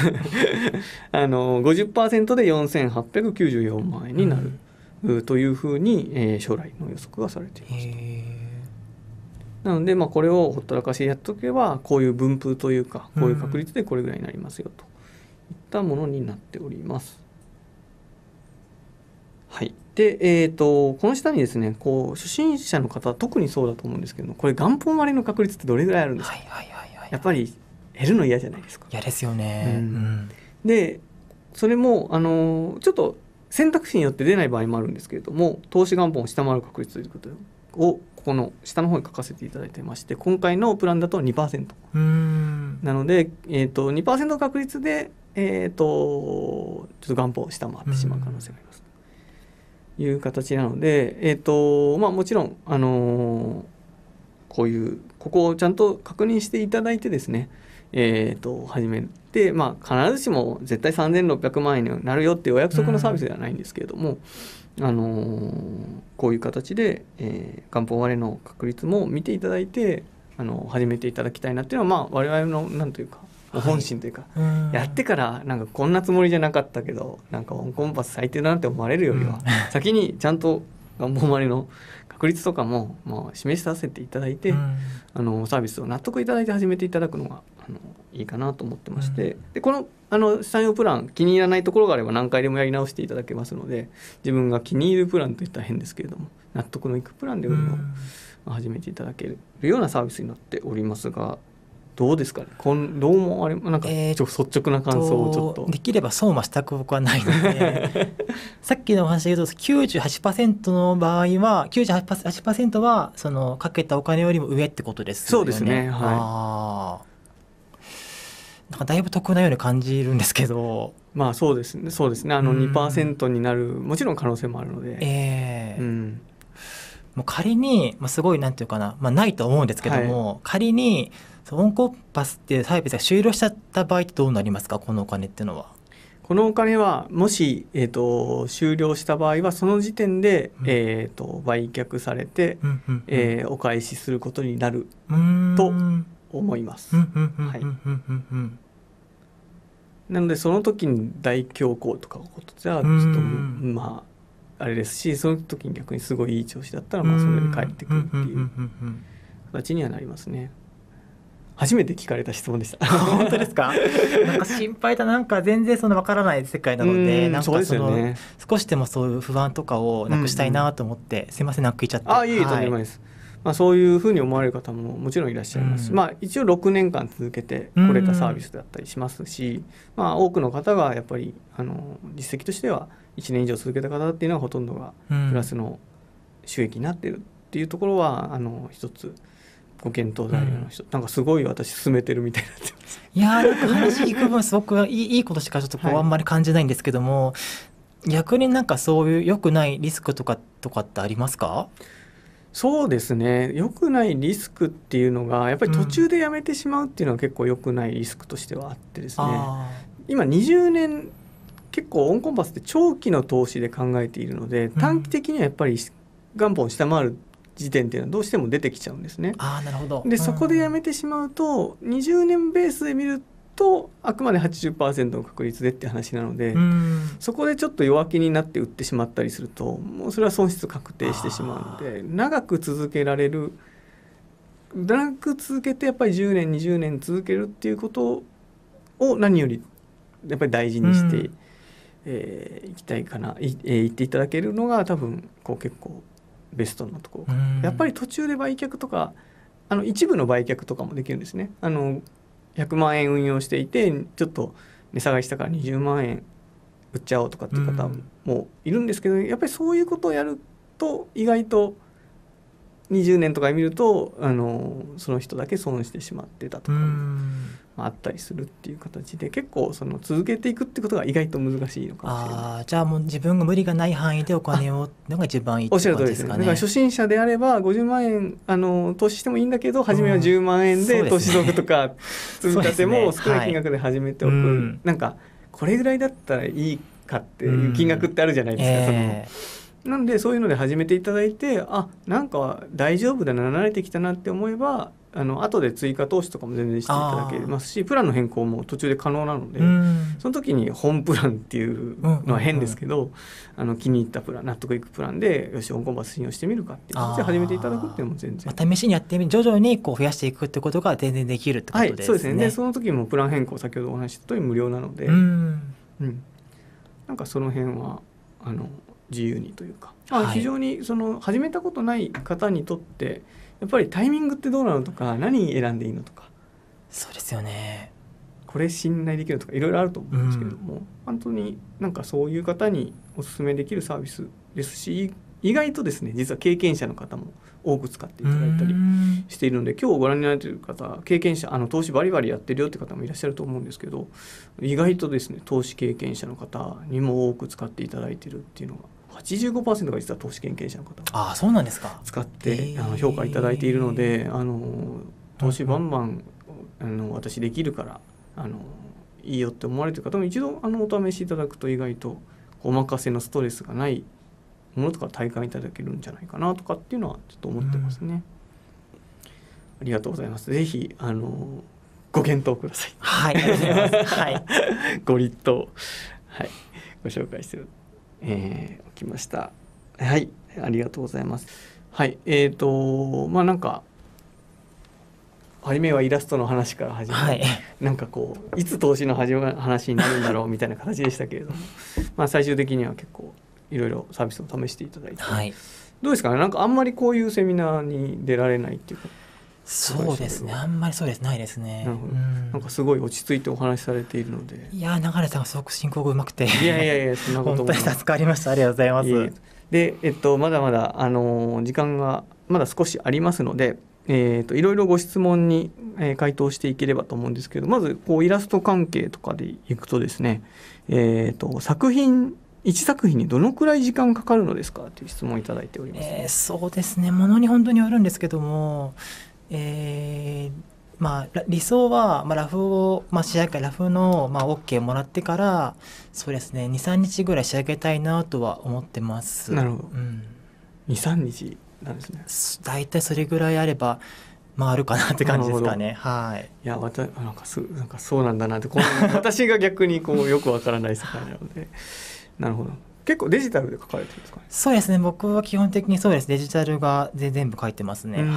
50% で4894万円になるというふうに、将来の予測がされています。なので、これをほったらかしでやっておけばこういう分布というかこういう確率でこれぐらいになりますよといったものになっております。はい、で、この下にですね初心者の方は特にそうだと思うんですけども、これ元本割れの確率ってどれぐらいあるんですか。やっぱり減るの嫌じゃないですか。 嫌ですよね。 でそれもちょっと選択肢によって出ない場合もあるんですけれども、投資元本を下回る確率ということをこの下の方に書かせていただいてまして、今回のプランだと 2% なので、2% の確率で、ちょっと元本を下回ってしまう可能性がありますという形なので、もちろん、ここをちゃんと確認していただいてですね、始めて、必ずしも絶対3600万円になるよっていうお約束のサービスではないんですけれども、こういう形で、元本割れの確率も見ていただいて始めていただきたいなっていうのは、我々のなんというか本心というか、やってからなんかこんなつもりじゃなかったけどなんかオンコンパス最低だなって思われるよりは、先にちゃんと元本割れの確率とかも、示させていただいて、サービスを納得いただいて始めていただくのがいいかなと思ってまして、でこの資産用プラン気に入らないところがあれば何回でもやり直していただけますので、自分が気に入るプランといったら変ですけれども納得のいくプランで運用を始めていただけるようなサービスになっておりますが、どうですかね。どうもなんか率直な感想をちょっと、 できれば損はしたく僕はないのでさっきのお話で言うと 98% の場合は 98% はそのかけたお金よりも上ってことですよね。 そうですね、はい。 なんかだいぶ得なように感じるんですけど、 そうですね、2% になるもちろん可能性もあるので、 もう仮に、すごいなんていうかな、ないと思うんですけども、仮にオンコンパスっていうサービスが終了しちゃった場合ってどうなりますか、このお金っていうのは。 このお金はもし、終了した場合はその時点で、売却されて、お返しすることになると思います。なのでその時に大恐慌とか起こったじゃちょっとあれですし、その時に逆にすごいいい調子だったらそれで帰ってくるっていう形にはなりますね。初めて聞かれた質問でした本当ですか。なんか心配だ、なんか全然その分からない世界なので、なんか少しでもそういう不安とかをなくしたいなと思って、すいません、なんか言っちゃって。 いいとんでもないです。そういうふうに思われる方ももちろんいらっしゃいますし、一応6年間続けてこれたサービスだったりしますし、多くの方がやっぱり実績としては1年以上続けた方っていうのはほとんどがプラスの収益になっているっていうところは一つご検討材料の人、なんかすごい私進めてるみたいになってます。 いやなんか話聞く分すごくいいことしかちょっとあんまり感じないんですけども、逆になんかそういう良くないリスクとかってありますか？ そうですね、良くないリスクっていうのがやっぱり途中でやめてしまうっていうのは結構良くないリスクとしてはあってですね、今20年結構オンコンパスって長期の投資で考えているので、短期的にはやっぱり元本を下回る時点っていうのはどうしても出てきちゃうんですね。 なるほど。 でそこでやめてしまうと20年ベースで見るとあくまで 80% の確率でって話なので、そこでちょっと弱気になって売ってしまったりするともうそれは損失確定してしまうので、長く続けてやっぱり10年20年続けるっていうことを何よりやっぱり大事にして、いきたいかな、言っていただけるのが多分結構ベストなところかな。やっぱり途中で売却とか一部の売却とかもできるんですね。100万円運用していてちょっと値下がりしたから20万円売っちゃおうとかっていう方もいるんですけど、やっぱりそういうことをやると意外と 20年とか見るとその人だけ損してしまってたとか、あったりするっていう形で、結構その続けていくってことが意外と難しいのかもしれない。 じゃあもう自分が無理がない範囲でお金をのが一番いいってことですかね。 だから初心者であれば50万円投資してもいいんだけど、初めは10万円で投資道具とか積み立ても少ない金額で始めておく、なんかこれぐらいだったらいいかっていう金額ってあるじゃないですか。なんでそういうので始めていただいて、なんか大丈夫だな、慣れてきたなって思えば後で追加投資とかも全然していただけますし、プランの変更も途中で可能なので、その時に本プランっていうのは変ですけど、気に入ったプラン、納得いくプランでよしオンコンパス信用してみるかっていう形で始めていただくっていうのも全然、 試しにやってみる、徐々にこう増やしていくってことが全然できるってことですね。 そうですね。でその時もプラン変更、先ほどお話しした通り無料なので、なんかその辺は自由にというか、非常にその始めたことない方にとってやっぱりタイミングってどうなのとか、何選んでいいのとか、 そうですよね、 これ信頼できるとかいろいろあると思うんですけども、本当になんかそういう方にお勧めできるサービスですし、意外とですね、実は経験者の方も多く使っていただいたりしているので、今日ご覧になられている方、経験者投資バリバリやってるよって方もいらっしゃると思うんですけど、意外とですね、投資経験者の方にも多く使っていただいているっていうのが85% が実は投資経験者の方がそうなんですか、 使って評価いただいているので、投資バンバン私できるからいいよって思われている方も一度お試しいただくと、意外とお任せのストレスがないものとか体感いただけるんじゃないかなとかっていうのはちょっと思ってますね。ありがとうございます。ぜひご検討ください。 はい、ありがとうございます。はい、 ご立冬、ご紹介しておきました。はい、ありがとうございます。はい、なんか初めはイラストの話から始まり、なんかこういつ投資の話になるんだろうみたいな形でしたけれども、最終的には結構いろいろサービスを試していただいて、どうですかね。なんかあんまりこういうセミナーに出られないっていうか。 そうですね、あんまりそうですないですね。 なるほど、なんかすごい落ち着いてお話しされているので、 流れさんがすごく進行がうまくて、 いやそんなことも本当に助かりました。ありがとうございます。 で、まだまだ時間がまだ少しありますので、いろいろご質問に、回答していければと思うんですけど、まずこうイラスト関係とかでいくとですね、1作品にどのくらい時間かかるのですかという質問をいただいております、 そうですね、ものに本当によるんですけども、理想は、ラフを、仕上げラフの、OK もらってから、そうですね、 2,3 日ぐらい仕上げたいなとは思ってます。 なるほど、2,3 日なんですね。 だいたいそれぐらいあればあるかなって感じですかね。 いやなんかそうなんだなって私が逆にこうよくわからない世界なのでなるほど。結構デジタルで書かれてるんですかね。 そうですね、僕は基本的にそうです。デジタルが全部書いてますね。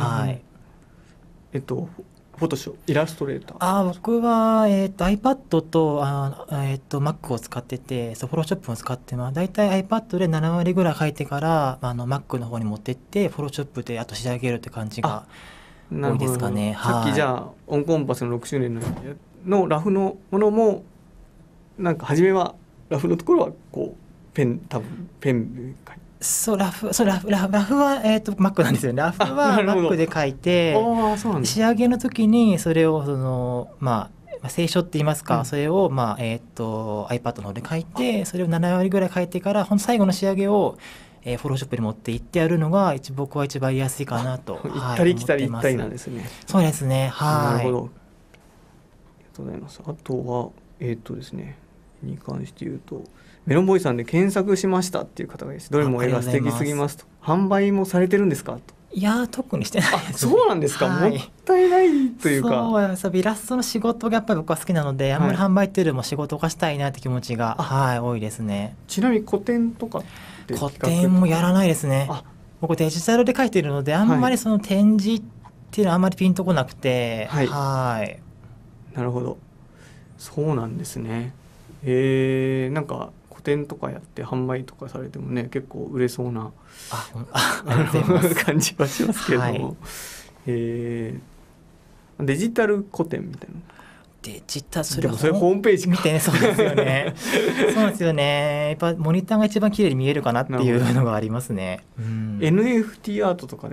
フォトショー、イラストレーター。 僕は、iPad とMac を使ってて、フォローショップを使ってます。だいたい iPad で7割ぐらい書いてからMac の方に持ってってフォローショップであと仕上げるって感じが多いですかね。 さっきじゃあオンコンパスの6周年のラフのものもなんか初めはラフのところはこう多分ペンで書いて、 ラフはMac なんですよね。ラフは Mac で書いて、仕上げの時にそれを清書って言いますか、それをiPad の方で書いて、それを7割ぐらい書いてから最後の仕上げをフォローショップに持って行ってやるのが僕は一番やりやすいかなと。 行ったり来たり行ったりなんですね。 そうですね。 なるほど。ありがとうございます。あとはですねに関して言うと、メロンボーイさんで検索しましたっていう方がいます。どれも絵が素敵すぎますと。販売もされてるんですかと。 いや特にしてないです、 ね。そうなんですか。もったいないというか。 そうイラストの仕事がやっぱり僕は好きなので、あんまり販売っていうよりも仕事化したいなって気持ちが、多いですね。 ちなみに個展とかって個展もやらないですね。僕デジタルで描いているので、あんまりその展示っていうのはあんまりピンとこなくて。 なるほど。そうなんですね。なんか個展とかやって販売とかされてもね、結構売れそうな感じはしますけれども、デジタル個展みたいな。 デジタル、 それホームページ見てね。そうですよね。そうなんですよね。やっぱモニターが一番綺麗に見えるかなっていうのがありますね。 NFT アートとかで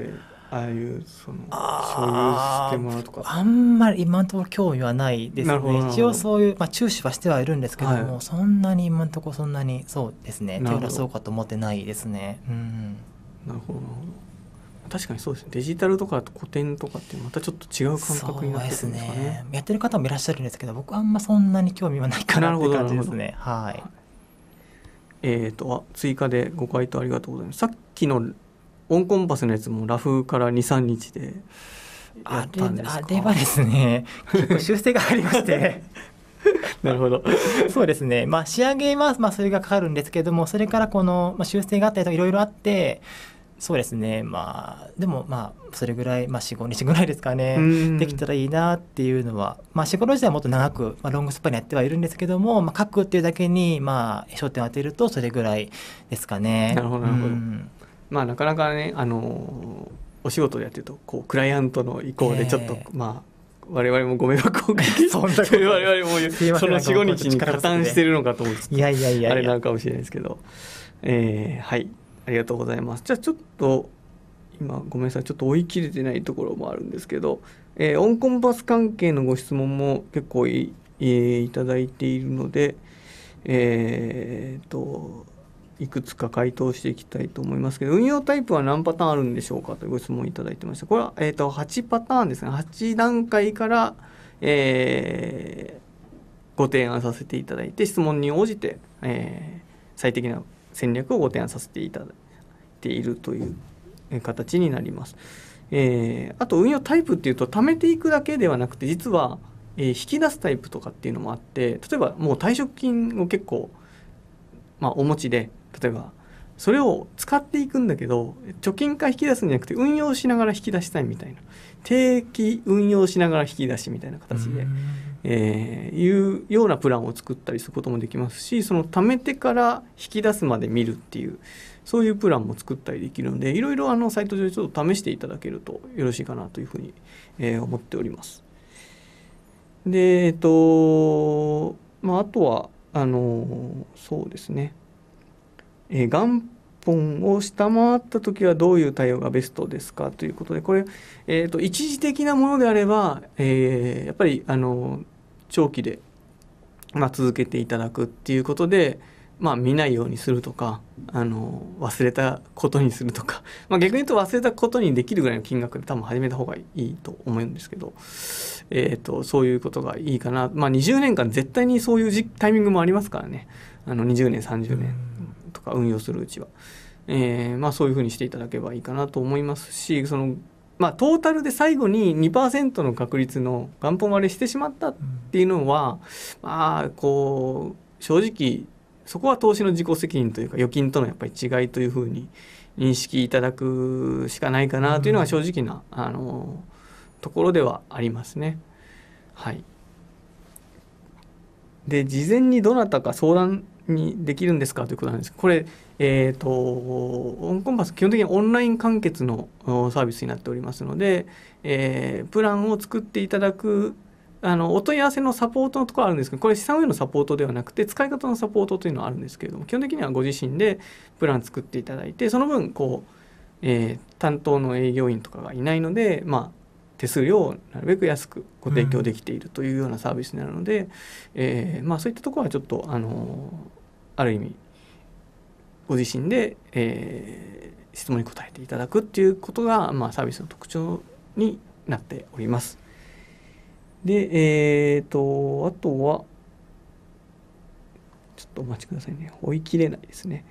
ああいう所有してもらうとか。 あんまり今のところ興味はないですね。 なるほどなるほど。 一応そういう、注視はしてはいるんですけども、 はい、 そんなに今のところそんなにそうですね、手をなるほど出そうかと思ってないですね。 なるほどなるほど。確かにそうですね。デジタルとかと古典とかってまたちょっと違う感覚になってくるんですかね。 そうですね。やってる方もいらっしゃるんですけど、僕はあんまそんなに興味はないかなって感じですね。はい。 追加でご回答ありがとうございます。さっきのオンコンパスのやつもラフから2、3日でやったんですか？ あれはですね、結構修正がありましてなるほど。 そうですね、仕上げはそれがかかるんですけども、それからこの、修正があったりとかいろいろあって、そうですね、でもそれぐらい、4、5日ぐらいですかね、できたらいいなっていうのは、4、5日はもっと長く、ロングスパンにやってはいるんですけども、書くっていうだけに、焦点を当てるとそれぐらいですかね。 なるほどなるほど。なかなかね、お仕事でやってるとこうクライアントの意向でちょっと、我々もご迷惑をかけそんなこと我々もその4、5日に加担してるのかと思ってあれなのかもしれないですけど、はい、ありがとうございます。じゃあちょっと今ごめんなさい、ちょっと追い切れてないところもあるんですけど、オンコンパス関係のご質問も結構いただいているので、いくつか回答していきたいと思いますけど、運用タイプは何パターンあるんでしょうかというご質問いただいてました。これは、8パターンですね。8段階から、ご提案させていただいて、質問に応じて、最適な戦略をご提案させていただいているという形になります。あと運用タイプっていうと、貯めていくだけではなくて、実は、引き出すタイプとかっていうのもあって、例えばもう退職金を結構、お持ちで、例えばそれを使っていくんだけど、貯金から引き出すんじゃなくて運用しながら引き出したいみたいな、定期運用しながら引き出しみたいな形で、いうようなプランを作ったりすることもできますし、その貯めてから引き出すまで見るっていう、そういうプランも作ったりできるので、いろいろサイト上でちょっと試していただけるとよろしいかなというふうに、思っております。で、あとはそうですね、元本を下回ったときはどういう対応がベストですかということで、これ、一時的なものであれば、やっぱり長期で、続けていただくっていうことで、見ないようにするとか、忘れたことにするとか、逆に言うと忘れたことにできるぐらいの金額で多分始めた方がいいと思うんですけど、そういうことがいいかな。20年間絶対にそういうタイミングもありますからね。20年30年とか運用するうちは、そういうふうにしていただければいいかなと思いますし、トータルで最後に 2% の確率の元本割れしてしまったっていうのは、正直そこは投資の自己責任というか、預金とのやっぱり違いというふうに認識いただくしかないかなというのが正直な、ところではありますね。はい。で、事前にどなたか相談にできるんですかということなんです。これ、オンコンパス基本的にオンライン完結のサービスになっておりますので、プランを作っていただくお問い合わせのサポートのところあるんですけど、これ資産運用のサポートではなくて使い方のサポートというのはあるんですけれども、基本的にはご自身でプラン作っていただいて、その分担当の営業員とかがいないので、手数料をなるべく安くご提供できているというようなサービスになるので、そういったところはちょっとある意味ご自身で、質問に答えていただくっていうことが、サービスの特徴になっております。で、あとはちょっとお待ちくださいね、追い切れないですね。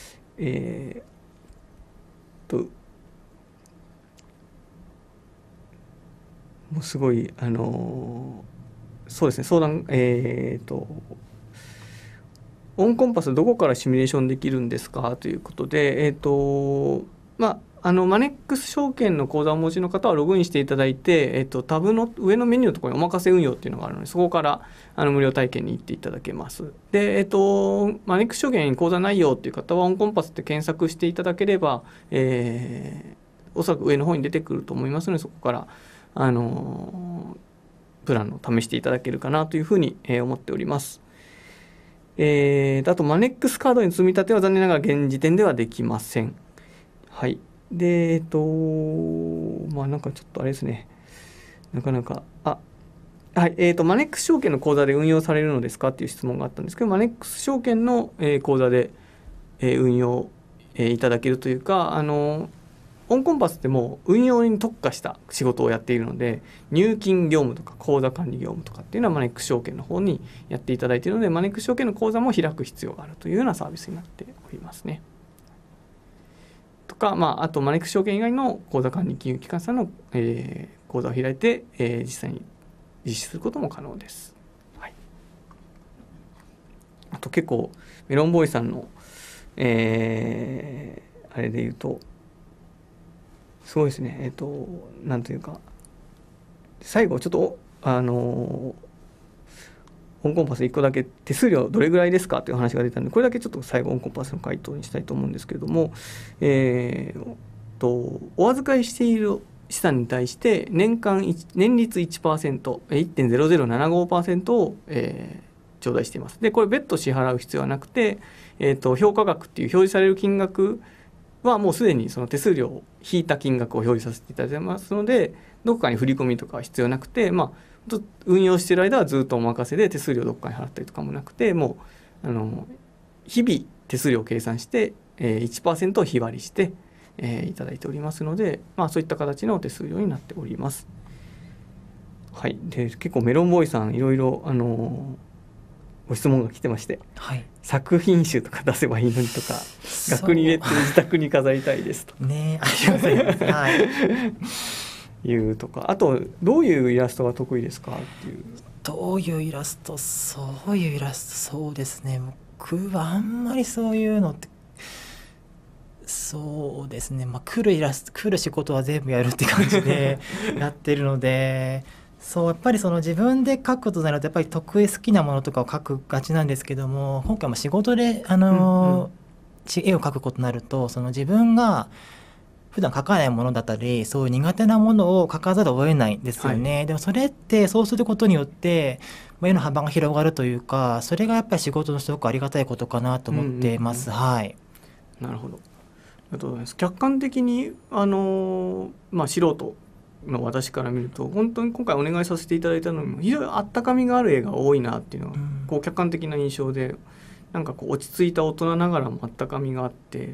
もうすごいそうですね、相談オンコンパスどこからシミュレーションできるんですかということで、マネックス証券の口座をお持ちの方はログインしていただいて、タブの上のメニューのところにお任せ運用っていうのがあるので、そこから無料体験に行っていただけます。で、マネックス証券に口座ないよっていう方はオンコンパスって検索していただければ、おそらく上の方に出てくると思いますので、そこからプランを試していただけるかなというふうに思っております。あとマネックスカードに積み立ては残念ながら現時点ではできません。はい。 でまあなんかちょっとあれですね、なかなかはい、マネックス証券の口座で運用されるのですかっていう質問があったんですけど、マネックス証券の、口座で、運用、いただけるというか、オンコンパスってもう運用に特化した仕事をやっているので、入金業務とか口座管理業務とかっていうのはマネックス証券の方にやっていただいているので、マネックス証券の口座も開く必要があるというようなサービスになっておりますね。とか、あとマネックス証券以外の口座管理金融機関さんの、口座を開いて、実際に実施することも可能です。はい、あと結構メロンボーイさんの、あれで言うとすごいですね。なんというか最後ちょっとオンコンパス1個だけ手数料どれぐらいですかという話が出たので、これだけちょっと最後オンコンパスの回答にしたいと思うんですけれども、お預かりしている資産に対して年率 1%、1.0075% を、頂戴しています。でこれ別途支払う必要はなくて、評価額っていう表示される金額はもうすでにその手数料を引いた金額を表示させていただいてますので、どこかに振り込みとかは必要なくて、運用している間はずっとお任せで手数料どこかに払ったりとかもなくて、もう日々手数料を計算して、1% を日割りして、いただいておりますので、そういった形の手数料になっております。はい、で結構メロンボーイさんいろいろご質問が来てまして、 はい、 作品集とか出せばいいのにとか、額に入れて自宅に飾りたいですとね、ありがとうございます。はい、 いうとか、あとどういうイラストが得意ですかっていう。 どういうイラスト、そういうイラスト、そうですね、僕はあんまりそういうのってそうですね、来る仕事は全部やるって感じでやってるので、そうやっぱりその自分で描くとなるとやっぱり好きなものとかを描くがちなんですけども、今回も仕事で絵を描くことになると、その自分が普段描かないものだったり、そういう苦手なものを描かざるを得ないんですよね。はい、でもそれってそうすることによって絵の幅が広がるというか、それがやっぱり仕事のすごくありがたいことかなと思ってます。はい。 なるほど。ありがとうございます。客観的に素人の私から見ると、本当に今回お願いさせていただいたのも非常にあったかみがある絵が多いなっていうのが、こう客観的な印象で、なんかこう落ち着いた大人ながらもあったかみがあって、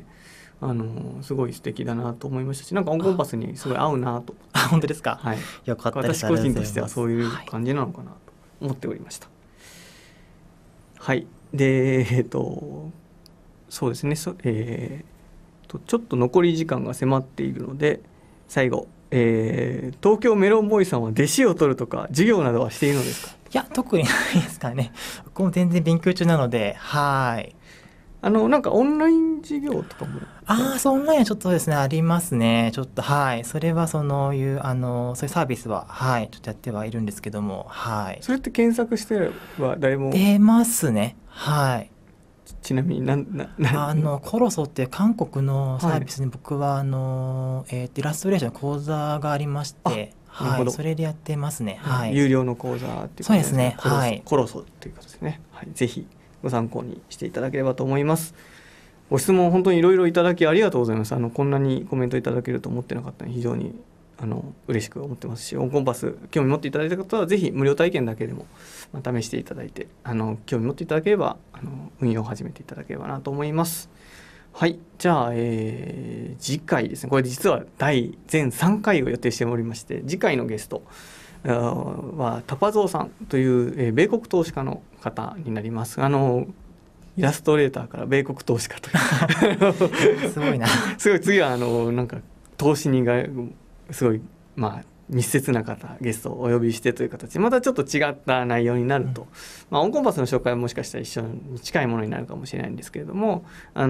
すごい素敵だなと思いましたし、なんかオンコンパスにすごい合うなと。 本当ですか。 はい、 よかったです。 私個人としてはそういう感じなのかなと思っておりました。はい、でそうですね、ちょっと残り時間が迫っているので、最後、東京メロンボーイさんは弟子を取るとか授業などはしているのですか？ いや、特にないですかね。僕も全然勉強中なので、はい。 なんかオンライン授業とかも。 そうオンラインはちょっとですね、ありますね。ちょっとはい、それはそういうサービスははいちょっとやってはいるんですけども、はい。 それって検索しては誰も出ますね。はい。 ちなみにコロソっていう韓国のサービスに僕はイラストレーションの講座がありまして、はい、それでやってますね。はい。 有料の講座っていうことそうですね。はい。 コロソっていうことですね。はい。ぜひご参考にしていただければと思います。ご質問本当にいろいろいただきありがとうございます。こんなにコメントいただけると思ってなかったので非常に嬉しく思ってますし、オンコンパス興味持っていただいた方はぜひ無料体験だけでも試していただいて、興味持っていただければ運用を始めていただければなと思います。はい、じゃあ、次回ですね、これ実は全3回を予定しておりまして、次回のゲストはタパゾウさんという、米国投資家の方になります。イラストレーターから米国投資家というすごいなすごい、次はなんか投資人がすごい密接な方ゲストをお呼びしてという形でまたちょっと違った内容になると、オンコンパスの紹介はもしかしたら一緒に近いものになるかもしれないんですけれども、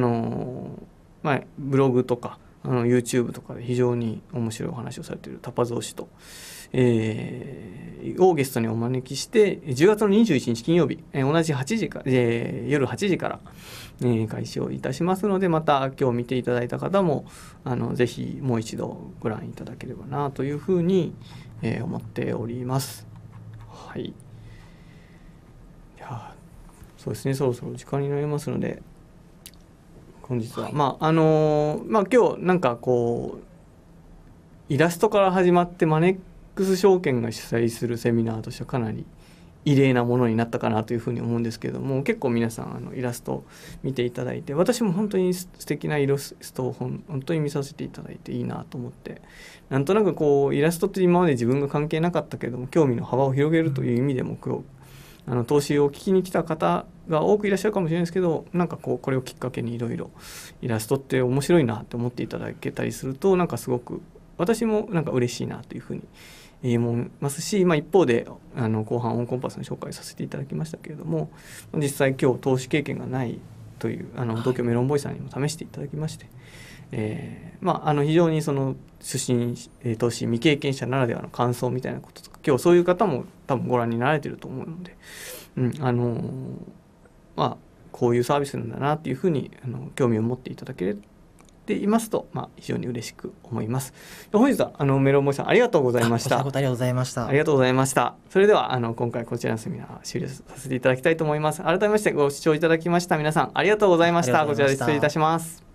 ブログとかYouTube とかで非常に面白いお話をされているタパゾウ氏と、をゲストにお招きして10月の21日金曜日、同じ8時か、夜8時から、開始をいたしますので、また今日見ていただいた方もぜひもう一度ご覧いただければなというふうに、思っております。はい。いやそうですね、そろそろ時間になりますので、 本日は、 はい、 まあ今日なんかこうイラストから始まってマネックス証券が主催するセミナーとしてはかなり異例なものになったかなというふうに思うんですけれども、結構皆さんイラスト見ていただいて、私も本当に素敵なイラストを本当に見させていただいていいなと思って、なんとなくこうイラストって今まで自分が関係なかったけれども興味の幅を広げるという意味でも今日投資を聞きに来た方が多くいらっしゃるかもしれないですけど、なんかこれをきっかけにいろいろイラストって面白いなって思っていただけたりすると、なんかすごく私もなんか嬉しいなというふうに思いますし、一方で後半オンコンパスの紹介させていただきましたけれども、実際今日投資経験がないという東京メロンボーイさんにも試していただきまして、非常にその出身投資未経験者ならではの感想みたいなこととか、今日そういう方も多分ご覧になられていると思うので、こういうサービスなんだなっていうふうに興味を持っていただけていますと、非常に嬉しく思います。本日はメロンボーイさんありがとうございました。 ありがとうございました。 ありがとうございました。それでは今回こちらのセミナー終了させていただきたいと思います。改めましてご視聴いただきました皆さんありがとうございました。こちらで失礼いたします。